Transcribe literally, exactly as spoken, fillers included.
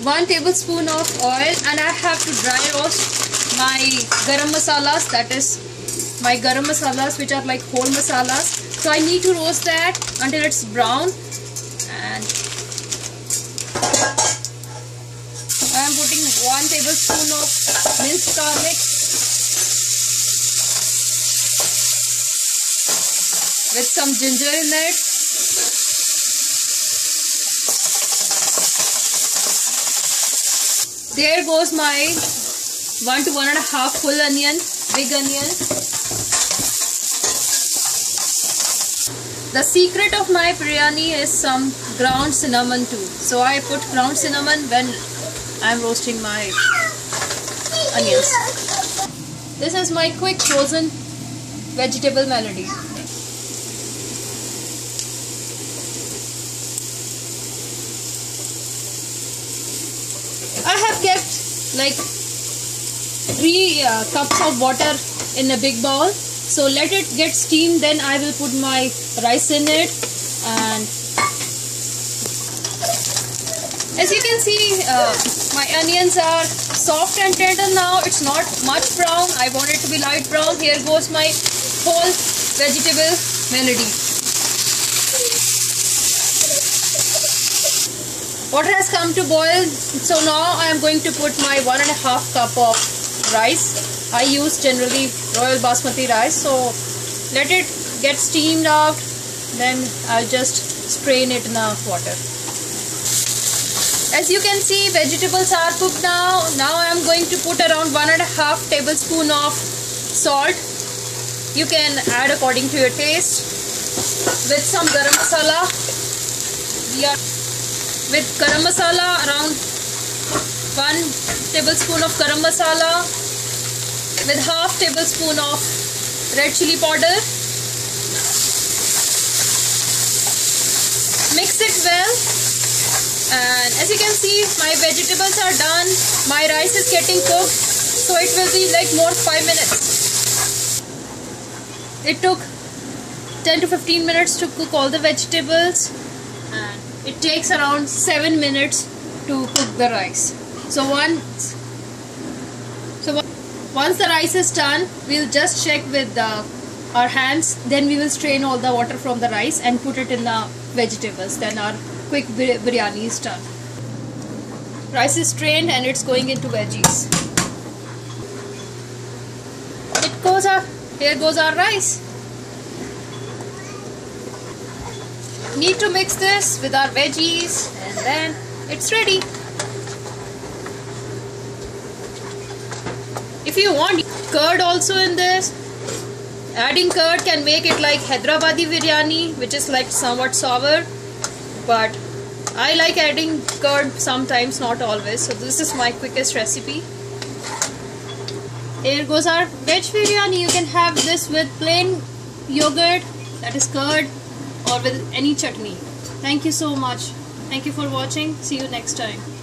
one tablespoon of oil, and I have to dry roast my garam masalas, that is my garam masalas which are like whole masalas. So I need to roast that until it's brown, and I am putting one tablespoon of minced garlic with some ginger in it. There goes my one to one and a half full onion, big onion. The secret of my biryani is some ground cinnamon too. So I put ground cinnamon when I'm roasting my onions. This is my quick frozen vegetable melody. I have kept like three uh, cups of water in a big bowl. So let it get steamed, then I will put my rice in it. And as you can see, uh, my onions are soft and tender now. It's not much brown. I want it to be light brown. Here goes my whole vegetable melody. Water has come to boil, so now I am going to put my one and a half cup of rice. I use generally royal basmati rice, so let it get steamed out, then I'll just strain it in the water. As you can see, vegetables are cooked now. Now I am going to put around one and a half tablespoon of salt. You can add according to your taste. With some garam masala, we are with garam masala, around one tablespoon of garam masala, with half tablespoon of red chili powder. Mix it well, and as you can see, my vegetables are done. My rice is getting cooked, so it will be like more five minutes. It took ten to fifteen minutes to cook all the vegetables, and it takes around seven minutes to cook the rice. So once, so once the rice is done, we'll just check with the, our hands. Then we will strain all the water from the rice and put it in the vegetables. Then our quick biryani is done. Rice is strained and it's going into veggies. It goes our, here goes our rice. Need to mix this with our veggies, and then it's ready. If you want curd also in this, adding curd can make it like Hyderabadi biryani, which is like somewhat sour, but I like adding curd sometimes, not always. So this is my quickest recipe. Here goes our veg biryani. You can have this with plain yogurt, that is curd, or with any chutney. Thank you so much. Thank you for watching. See you next time.